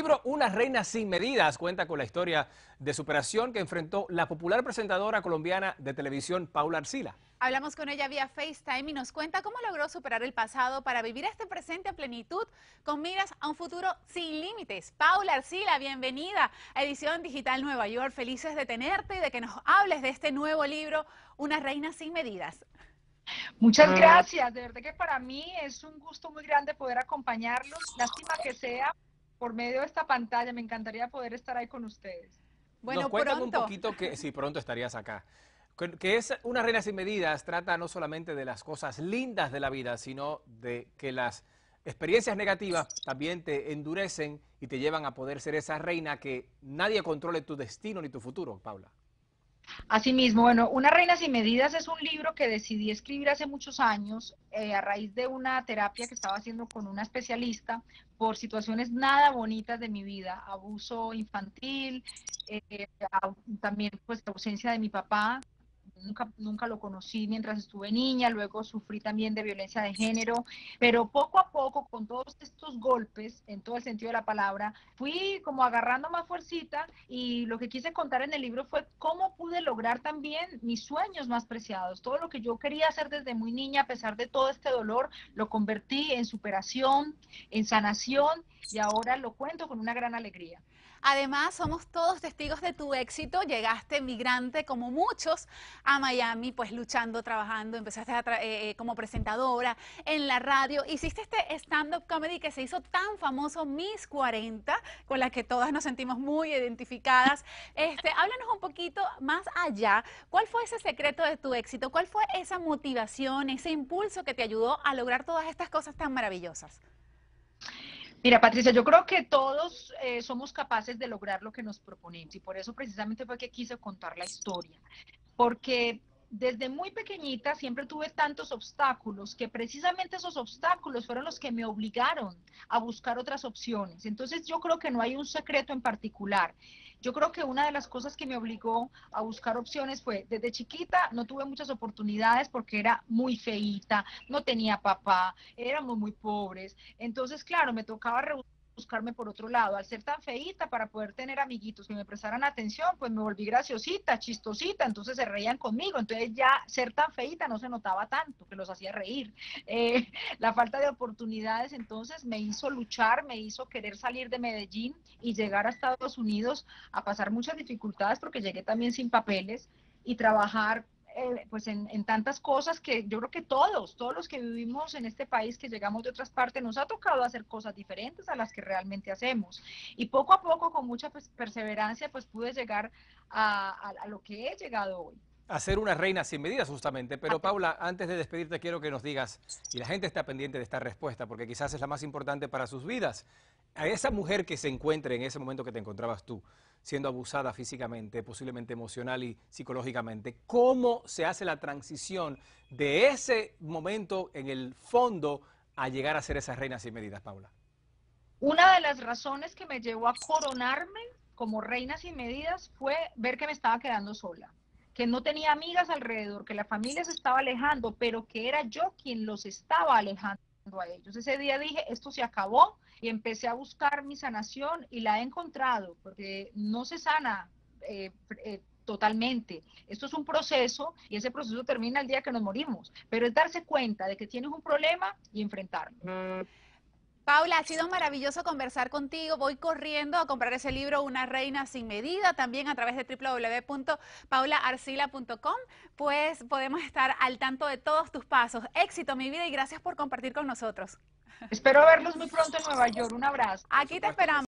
libro Una reina sin medidas cuenta con la historia de superación que enfrentó la popular presentadora colombiana de televisión Paula Arcila. Hablamos con ella vía FaceTime y nos cuenta cómo logró superar el pasado para vivir este presente a plenitud con miras a un futuro sin límites. Paula Arcila, bienvenida a Edición Digital Nueva York. Felices de tenerte y de que nos hables de este nuevo libro, Una reina sin medidas. Muchas gracias, de verdad que para mí es un gusto muy grande poder acompañarlos. Lástima que sea por medio de esta pantalla, me encantaría poder estar ahí con ustedes. Nos Bueno, cuentan un pronto. poquito que, sí, pronto estarías acá. Que es Una reina sin medidas, trata no solamente de las cosas lindas de la vida, sino de que las experiencias negativas también te endurecen y te llevan a poder ser esa reina que nadie controle tu destino ni tu futuro, Paula. Asimismo, bueno, Una reina sin medidas es un libro que decidí escribir hace muchos años a raíz de una terapia que estaba haciendo con una especialista por situaciones nada bonitas de mi vida, abuso infantil, también pues la ausencia de mi papá. Nunca lo conocí mientras estuve niña, luego sufrí también de violencia de género, pero poco a poco, con todos estos golpes, en todo el sentido de la palabra, fui como agarrando más fuercita y lo que quise contar en el libro fue cómo pude lograr también mis sueños más preciados. Todo lo que yo quería hacer desde muy niña, a pesar de todo este dolor, lo convertí en superación, en sanación y ahora lo cuento con una gran alegría. Además, somos todos testigos de tu éxito. Llegaste migrante, como muchos, a Miami, pues luchando, trabajando. Empezaste como presentadora en la radio. Hiciste este stand-up comedy que se hizo tan famoso, Miss 40, con la que todas nos sentimos muy identificadas. Háblanos un poquito más allá. ¿Cuál fue ese secreto de tu éxito? ¿Cuál fue esa motivación, ese impulso que te ayudó a lograr todas estas cosas tan maravillosas? Mira, Patricia, yo creo que todos somos capaces de lograr lo que nos proponemos y por eso precisamente fue que quise contar la historia, porque desde muy pequeñita siempre tuve tantos obstáculos que precisamente esos obstáculos fueron los que me obligaron a buscar otras opciones. Entonces yo creo que no hay un secreto en particular. Yo creo que una de las cosas que me obligó a buscar opciones fue, desde chiquita no tuve muchas oportunidades porque era muy feíta, no tenía papá, éramos muy pobres. Entonces, claro, me tocaba buscarme por otro lado. Al ser tan feíta, para poder tener amiguitos que me prestaran atención, pues me volví graciosita, chistosita, entonces se reían conmigo. Entonces ya ser tan feíta no se notaba tanto, que los hacía reír. La falta de oportunidades entonces me hizo luchar, me hizo querer salir de Medellín y llegar a Estados Unidos a pasar muchas dificultades porque llegué también sin papeles y trabajar pues en tantas cosas que yo creo que todos los que vivimos en este país, que llegamos de otras partes, nos ha tocado hacer cosas diferentes a las que realmente hacemos. Y poco a poco, con mucha perseverancia, pues pude llegar a lo que he llegado hoy. A ser una reina sin medidas, justamente. Pero Paula, antes de despedirte, quiero que nos digas, y la gente está pendiente de esta respuesta, porque quizás es la más importante para sus vidas, a esa mujer que se encuentre en ese momento que te encontrabas tú, siendo abusada físicamente, posiblemente emocional y psicológicamente, ¿cómo se hace la transición de ese momento en el fondo a llegar a ser esa reina sin medidas, Paula? Una de las razones que me llevó a coronarme como reina sin medidas fue ver que me estaba quedando sola, que no tenía amigas alrededor, que la familia se estaba alejando, pero que era yo quien los estaba alejando a ellos. Ese día dije, esto se acabó y empecé a buscar mi sanación y la he encontrado, porque no se sana totalmente. Esto es un proceso y ese proceso termina el día que nos morimos, pero es darse cuenta de que tienes un problema y enfrentarlo. Paula, ha sido maravilloso conversar contigo. Voy corriendo a comprar ese libro, Una reina sin medida, también a través de www.paulaarcila.com. Pues podemos estar al tanto de todos tus pasos. Éxito, mi vida, y gracias por compartir con nosotros. Espero verlos muy pronto en Nueva York. Un abrazo. Aquí te esperamos.